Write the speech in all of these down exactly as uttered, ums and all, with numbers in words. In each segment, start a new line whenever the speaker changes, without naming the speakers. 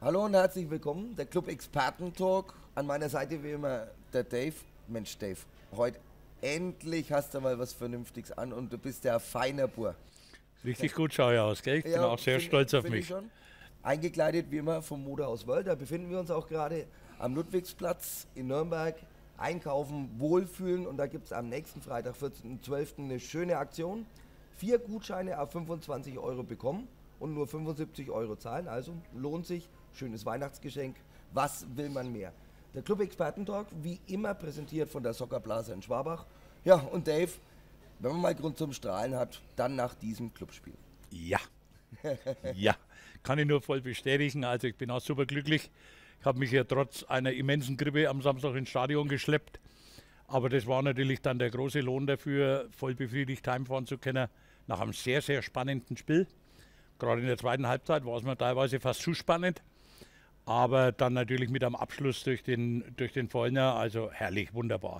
Hallo und herzlich willkommen, der Club Experten Talk. An meiner Seite wie immer der Dave. Mensch Dave, heute endlich hast du mal was Vernünftiges an und du bist ja feiner Bur.
Richtig gut schaue ich aus, gell? Ich bin
Ja,
auch sehr
find,
stolz auf
find
mich.
Ich schon. Eingekleidet wie immer vom Modehaus World. Da befinden wir uns auch gerade am Ludwigsplatz in Nürnberg. Einkaufen, wohlfühlen und da gibt es am nächsten Freitag, vierzehnten zwölften eine schöne Aktion. Vier Gutscheine auf fünfundzwanzig Euro bekommen und nur fünfundsiebzig Euro zahlen. Also lohnt sich, schönes Weihnachtsgeschenk. Was will man mehr? Der Club Experten Talk, wie immer präsentiert von der Soccerblase in Schwabach. Ja, und Dave, wenn man mal Grund zum Strahlen hat, dann nach diesem Clubspiel.
Ja, ja, kann ich nur voll bestätigen. Also ich bin auch super glücklich. Ich habe mich ja trotz einer immensen Grippe am Samstag ins Stadion geschleppt. Aber das war natürlich dann der große Lohn dafür, voll befriedigt heimfahren zu können, nach einem sehr, sehr spannenden Spiel. Gerade in der zweiten Halbzeit war es mir teilweise fast zu spannend. Aber dann natürlich mit einem Abschluss durch den, durch den Vollner, also herrlich, wunderbar.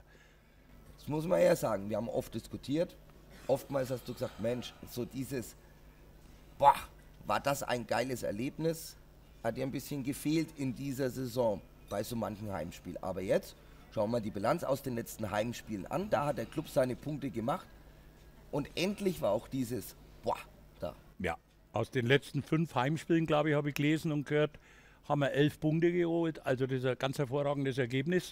Das muss man ja sagen, wir haben oft diskutiert. Oftmals hast du gesagt, Mensch, so dieses, boah, war das ein geiles Erlebnis, hat dir ein bisschen gefehlt in dieser Saison bei so manchen Heimspiel. Aber jetzt schauen wir die Bilanz aus den letzten Heimspielen an. Da hat der Club seine Punkte gemacht und endlich war auch dieses, boah, da.
Ja, aus den letzten fünf Heimspielen, glaube ich, habe ich gelesen und gehört, haben wir elf Punkte geholt. Also das ist ein ganz hervorragendes Ergebnis.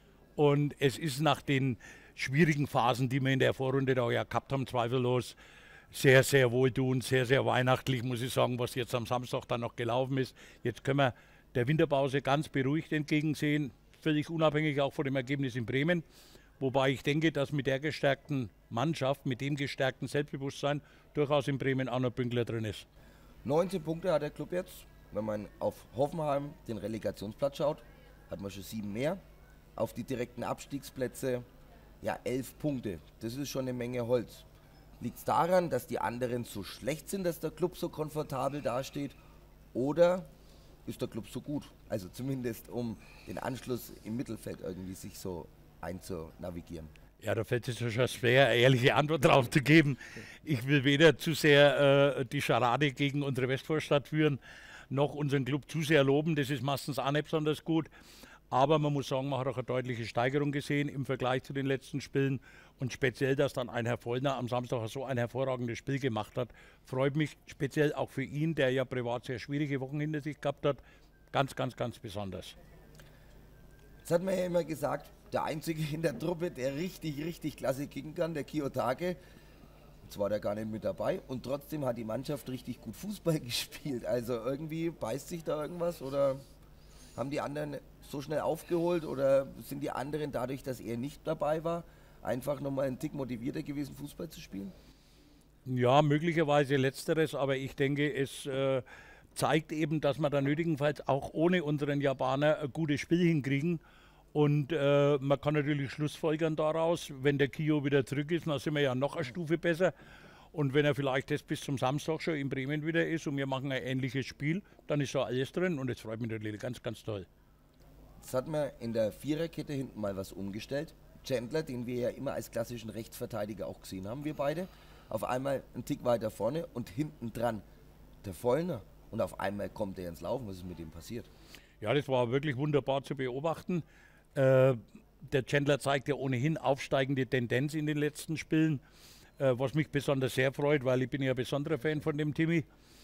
Und es ist nach den schwierigen Phasen, die wir in der Vorrunde da ja gehabt haben, zweifellos sehr, sehr wohltuend, sehr, sehr weihnachtlich, muss ich sagen, was jetzt am Samstag dann noch gelaufen ist. Jetzt können wir der Winterpause ganz beruhigt entgegensehen, völlig unabhängig auch von dem Ergebnis in Bremen. Wobei ich denke, dass mit der gestärkten Mannschaft, mit dem gestärkten Selbstbewusstsein durchaus in Bremen auch noch Büngler drin ist.
neunzehn Punkte hat der Club jetzt. Wenn man auf Hoffenheim, den Relegationsplatz schaut, hat man schon sieben mehr. Auf die direkten Abstiegsplätze, ja, elf Punkte. Das ist schon eine Menge Holz. Liegt es daran, dass die anderen so schlecht sind, dass der Club so komfortabel dasteht? Oder ist der Club so gut? Also zumindest um den Anschluss im Mittelfeld irgendwie sich so einzunavigieren.
Ja, da fällt es ja schon schwer, eine ehrliche Antwort drauf zu geben. Ich will weder zu sehr äh, die Scharade gegen unsere Westvorstadt führen, noch unseren Club zu sehr loben. Das ist meistens auch nicht besonders gut. Aber man muss sagen, man hat auch eine deutliche Steigerung gesehen im Vergleich zu den letzten Spielen. Und speziell, dass dann ein Herr Vollner am Samstag so ein hervorragendes Spiel gemacht hat, freut mich speziell auch für ihn, der ja privat sehr schwierige Wochen hinter sich gehabt hat, ganz, ganz, ganz besonders.
Jetzt hat man ja immer gesagt, der Einzige in der Truppe, der richtig, richtig klasse kicken kann, der Kiyotake. Jetzt war der gar nicht mit dabei und trotzdem hat die Mannschaft richtig gut Fußball gespielt. Also irgendwie beißt sich da irgendwas oder haben die anderen so schnell aufgeholt oder sind die anderen dadurch, dass er nicht dabei war, einfach nochmal einen Tick motivierter gewesen, Fußball zu spielen?
Ja, möglicherweise letzteres, aber ich denke, es äh, zeigt eben, dass wir da nötigenfalls auch ohne unseren Japaner ein gutes Spiel hinkriegen. Und äh, man kann natürlich schlussfolgern daraus, wenn der Kiyo wieder zurück ist, dann sind wir ja noch eine Stufe besser. Und wenn er vielleicht jetzt bis zum Samstag schon in Bremen wieder ist und wir machen ein ähnliches Spiel, dann ist da alles drin und das freut mich natürlich ganz, ganz toll.
Jetzt hat man in der Viererkette hinten mal was umgestellt. Chandler, den wir ja immer als klassischen Rechtsverteidiger auch gesehen haben, wir beide, auf einmal einen Tick weiter vorne und hinten dran der Vollner. Und auf einmal kommt er ins Laufen. Was ist mit ihm passiert?
Ja, das war wirklich wunderbar zu beobachten. Äh, der Chandler zeigt ja ohnehin aufsteigende Tendenz in den letzten Spielen, äh, was mich besonders sehr freut, weil ich bin ja ein besonderer Fan von dem Timmy.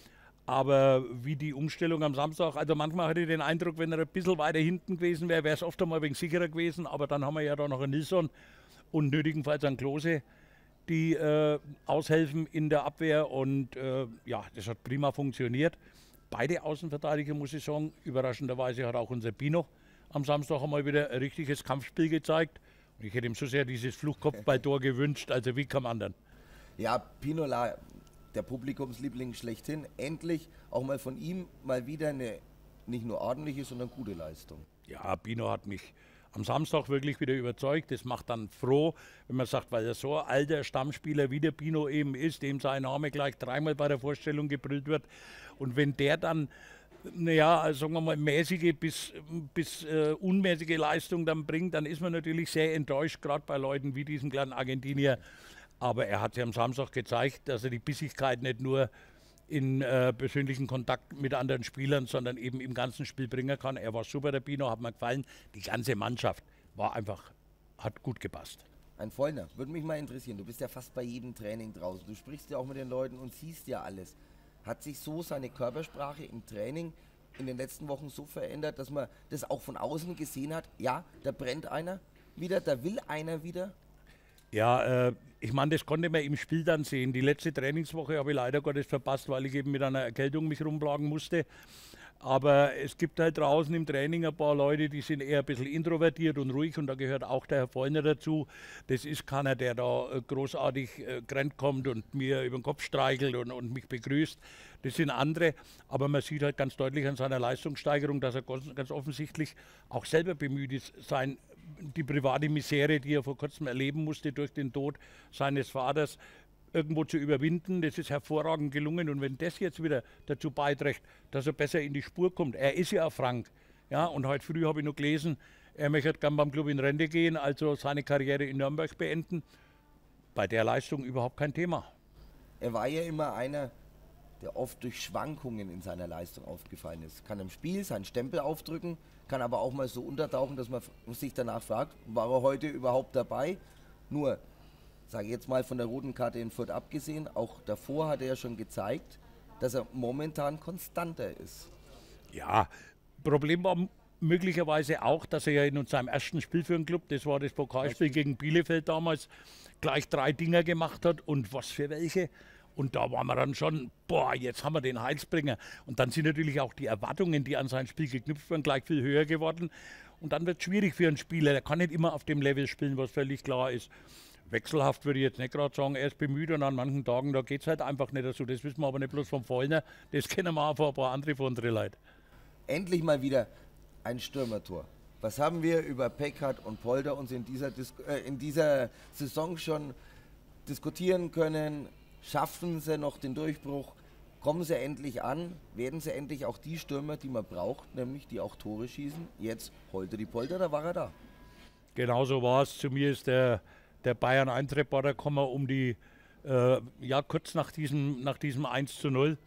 Aber wie die Umstellung am Samstag, also manchmal hatte ich den Eindruck, wenn er ein bisschen weiter hinten gewesen wäre, wäre es oft einmal ein wenig sicherer gewesen. Aber dann haben wir ja da noch einen Nilsson und nötigenfalls einen Klose, die äh, aushelfen in der Abwehr. Und äh, ja, das hat prima funktioniert. Beide Außenverteidiger, muss ich sagen, überraschenderweise hat auch unser Pino am Samstag einmal wieder ein richtiges Kampfspiel gezeigt. Und ich hätte ihm so sehr dieses Fluchtkopfballtor gewünscht, also wie kein anderen.
Ja, Pinola, der Publikumsliebling schlechthin, endlich auch mal von ihm mal wieder eine nicht nur ordentliche, sondern gute Leistung.
Ja, Pino hat mich am Samstag wirklich wieder überzeugt. Das macht dann froh, wenn man sagt, weil er so ein alter Stammspieler wie der Pino eben ist, dem sein Name gleich dreimal bei der Vorstellung gebrüllt wird. Und wenn der dann, naja, sagen wir mal, mäßige bis, bis äh, unmäßige Leistung dann bringt, dann ist man natürlich sehr enttäuscht, gerade bei Leuten wie diesem kleinen Argentinier. Aber er hat ja am Samstag gezeigt, dass er die Bissigkeit nicht nur in äh, persönlichen Kontakt mit anderen Spielern, sondern eben im ganzen Spiel bringen kann. Er war super, der Bino, hat mir gefallen. Die ganze Mannschaft war einfach, hat gut gepasst.
Ein Vollner, würde mich mal interessieren. Du bist ja fast bei jedem Training draußen. Du sprichst ja auch mit den Leuten und siehst ja alles. Hat sich so seine Körpersprache im Training in den letzten Wochen so verändert, dass man das auch von außen gesehen hat? Ja, da brennt einer wieder, da will einer wieder.
Ja, äh, ich meine, das konnte man im Spiel dann sehen. Die letzte Trainingswoche habe ich leider Gottes verpasst, weil ich eben mit einer Erkältung mich rumplagen musste. Aber es gibt halt draußen im Training ein paar Leute, die sind eher ein bisschen introvertiert und ruhig und da gehört auch der Herr Vollner dazu. Das ist keiner, der da großartig äh, gerannt kommt und mir über den Kopf streichelt und, und mich begrüßt. Das sind andere, aber man sieht halt ganz deutlich an seiner Leistungssteigerung, dass er ganz, ganz offensichtlich auch selber bemüht ist, sein, die private Misere, die er vor kurzem erleben musste durch den Tod seines Vaters, irgendwo zu überwinden. Das ist hervorragend gelungen und wenn das jetzt wieder dazu beiträgt, dass er besser in die Spur kommt, er ist ja Frank, ja, und heute früh habe ich noch gelesen, er möchte gerne beim Club in Rente gehen, also seine Karriere in Nürnberg beenden. Bei der Leistung überhaupt kein Thema.
Er war ja immer einer, der oft durch Schwankungen in seiner Leistung aufgefallen ist. Kann im Spiel seinen Stempel aufdrücken, kann aber auch mal so untertauchen, dass man sich danach fragt, war er heute überhaupt dabei? Nur, sage ich jetzt mal von der roten Karte in Fürth abgesehen, auch davor hat er ja schon gezeigt, dass er momentan konstanter ist.
Ja, Problem war möglicherweise auch, dass er ja in seinem ersten Spiel für den Club, das war das Pokalspiel gegen Bielefeld damals, gleich drei Dinger gemacht hat und was für welche. Und da waren wir dann schon, boah, jetzt haben wir den Heilsbringer. Und dann sind natürlich auch die Erwartungen, die an sein Spiel geknüpft werden, gleich viel höher geworden. Und dann wird es schwierig für einen Spieler, der kann nicht immer auf dem Level spielen, was völlig klar ist. Wechselhaft würde ich jetzt nicht gerade sagen, er ist bemüht und an manchen Tagen, da geht es halt einfach nicht dazu. Das wissen wir aber nicht bloß vom Vollner, das kennen wir auch von ein paar andere von unseren Leuten.
Endlich mal wieder ein Stürmertor. Was haben wir über Peckhardt und Polder uns in dieser, Dis äh, in dieser Saison schon diskutieren können? Schaffen sie noch den Durchbruch? Kommen sie endlich an? Werden sie endlich auch die Stürmer, die man braucht, nämlich die auch Tore schießen? Jetzt Holter die Polter, da war er da.
Genau so war es. Zu mir ist der, der Bayern eins Reporter gekommen, um die, äh, ja, kurz nach diesem, nach diesem eins zu null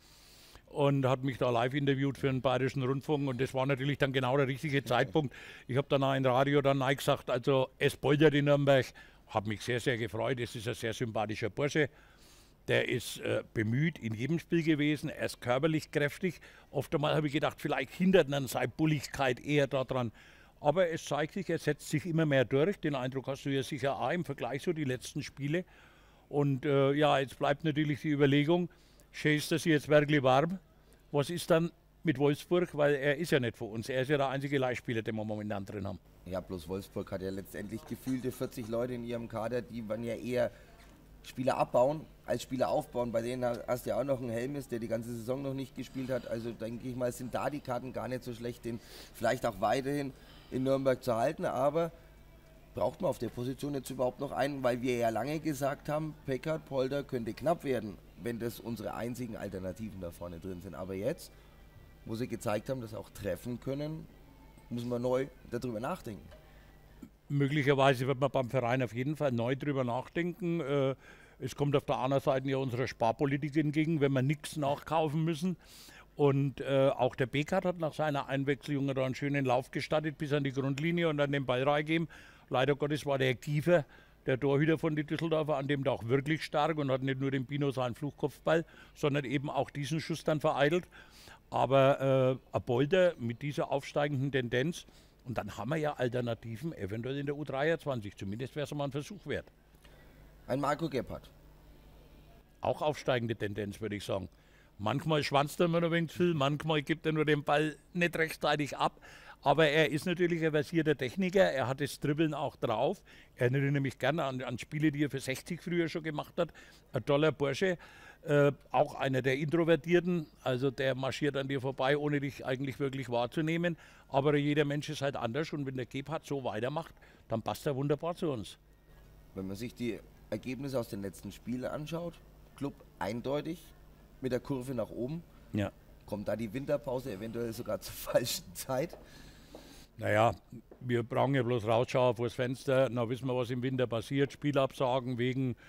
und hat mich da live interviewt für den Bayerischen Rundfunk und das war natürlich dann genau der richtige Zeitpunkt. Ich habe dann auch im Radio dann gesagt, also es poltert in Nürnberg, habe mich sehr, sehr gefreut. Es ist ein sehr sympathischer Bursche. Der ist äh, bemüht in jedem Spiel gewesen, er ist körperlich kräftig. Oft einmal habe ich gedacht, vielleicht hindert dann seine Bulligkeit eher daran. Aber es zeigt sich, er setzt sich immer mehr durch. Den Eindruck hast du ja sicher auch im Vergleich so die letzten Spiele. Und äh, ja, jetzt bleibt natürlich die Überlegung, schießt er sich jetzt wirklich warm? Was ist dann mit Wolfsburg? Weil er ist ja nicht für uns. Er ist ja der einzige Leihspieler, den wir momentan drin haben.
Ja, bloß Wolfsburg hat ja letztendlich gefühlte vierzig Leute in ihrem Kader, die waren ja eher Spieler abbauen als Spieler aufbauen. Bei denen hast du ja auch noch einen Helmes, der die ganze Saison noch nicht gespielt hat. Also denke ich mal, sind da die Karten gar nicht so schlecht, den vielleicht auch weiterhin in Nürnberg zu halten. Aber braucht man auf der Position jetzt überhaupt noch einen, weil wir ja lange gesagt haben, Peckhardt, Polter könnte knapp werden, wenn das unsere einzigen Alternativen da vorne drin sind. Aber jetzt, wo sie gezeigt haben, dass sie auch treffen können, muss man neu darüber nachdenken.
Möglicherweise wird man beim Verein auf jeden Fall neu drüber nachdenken. Äh, es kommt auf der anderen Seite ja unserer Sparpolitik entgegen, wenn wir nichts nachkaufen müssen. Und äh, auch der Peckhardt hat nach seiner Einwechslung da einen schönen Lauf gestartet bis an die Grundlinie und dann den Ball reingeben. Leider Gottes war der Kiefer, der Torhüter von die Düsseldorfer, an dem Tag wirklich stark und hat nicht nur den Bino seinen Fluchkopfball, sondern eben auch diesen Schuss dann vereitelt. Aber äh, ein Polter mit dieser aufsteigenden Tendenz, und dann haben wir ja Alternativen, eventuell in der U dreiundzwanzig. Zumindest wäre es mal ein Versuch wert.
Ein Marco Gebhardt.
Auch aufsteigende Tendenz, würde ich sagen. Manchmal schwanzt er immer noch ein wenig viel, manchmal gibt er nur den Ball nicht rechtzeitig ab. Aber er ist natürlich ein versierter Techniker, er hat das Dribbeln auch drauf. Er erinnert mich gerne an, an Spiele, die er für sechzig früher schon gemacht hat. Ein toller Bursche. Äh, auch einer der Introvertierten, also der marschiert an dir vorbei, ohne dich eigentlich wirklich wahrzunehmen. Aber jeder Mensch ist halt anders und wenn der Gebhardt so weitermacht, dann passt er wunderbar zu uns.
Wenn man sich die Ergebnisse aus den letzten Spielen anschaut, Club eindeutig mit der Kurve nach oben.
Ja.
Kommt da die Winterpause eventuell sogar zur falschen Zeit?
Naja, wir brauchen ja bloß rausschauen vor das Fenster, dann wissen wir, was im Winter passiert. Spielabsagen wegen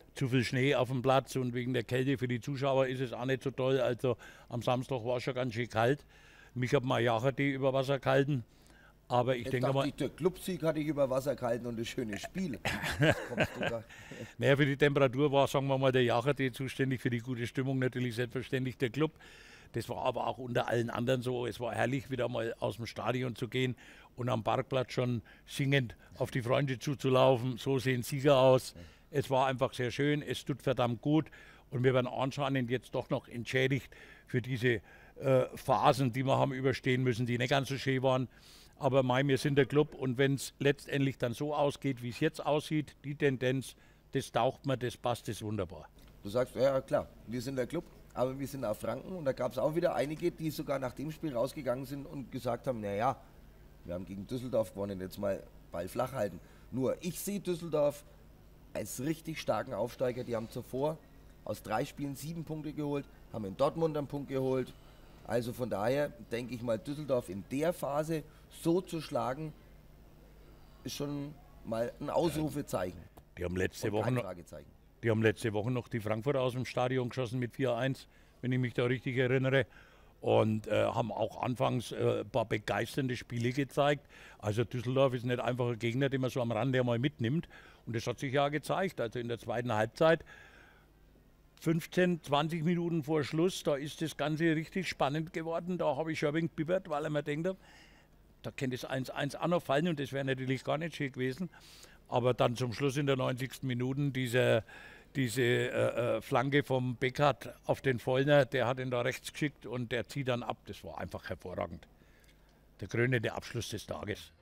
zu viel Schnee auf dem Platz und wegen der Kälte für die Zuschauer ist es auch nicht so toll. Also am Samstag war es schon ganz schön kalt. Mich hat mal Jacherte über Wasser gehalten. Aber ich
Jetzt
denke mal.
Ich, der Clubsieg hatte ich über Wasser gehalten und das schöne Spiel. Kommst du da?
Naja, für die Temperatur war, sagen wir mal, der Jacherte zuständig, für die gute Stimmung natürlich selbstverständlich der Club. Das war aber auch unter allen anderen so. Es war herrlich, wieder mal aus dem Stadion zu gehen und am Parkplatz schon singend auf die Freunde zuzulaufen. So sehen Sieger aus. Es war einfach sehr schön, es tut verdammt gut und wir werden anscheinend jetzt doch noch entschädigt für diese äh, Phasen, die wir haben überstehen müssen, die nicht ganz so schön waren. Aber mei, wir sind der Club und wenn es letztendlich dann so ausgeht, wie es jetzt aussieht, die Tendenz, das taucht mir, das passt, das ist wunderbar.
Du sagst, ja klar, wir sind der Club, aber wir sind auch Franken und da gab es auch wieder einige, die sogar nach dem Spiel rausgegangen sind und gesagt haben, naja, wir haben gegen Düsseldorf gewonnen, jetzt mal Ball flach halten. Nur ich sehe Düsseldorf als richtig starken Aufsteiger, die haben zuvor aus drei Spielen sieben Punkte geholt, haben in Dortmund einen Punkt geholt. Also von daher denke ich mal, Düsseldorf in der Phase so zu schlagen, ist schon mal ein Ausrufezeichen.
Die haben letzte, Woche noch,
Fragezeichen.
die haben letzte Woche noch die Frankfurter aus dem Stadion geschossen mit vier eins, wenn ich mich da richtig erinnere. Und äh, haben auch anfangs äh, ein paar begeisternde Spiele gezeigt. Also Düsseldorf ist nicht einfach ein Gegner, den man so am Rande mal mitnimmt. Und das hat sich ja gezeigt. Also in der zweiten Halbzeit, fünfzehn, zwanzig Minuten vor Schluss, da ist das Ganze richtig spannend geworden. Da habe ich schon ein wenig bibbert, weil ich mir denke, da könnte es eins eins auch noch fallen und das wäre natürlich gar nicht schön gewesen. Aber dann zum Schluss in der neunzigsten Minute diese, diese äh, äh, Flanke vom Beckhardt auf den Vollner, der hat ihn da rechts geschickt und der zieht dann ab. Das war einfach hervorragend. Der krönende Abschluss des Tages.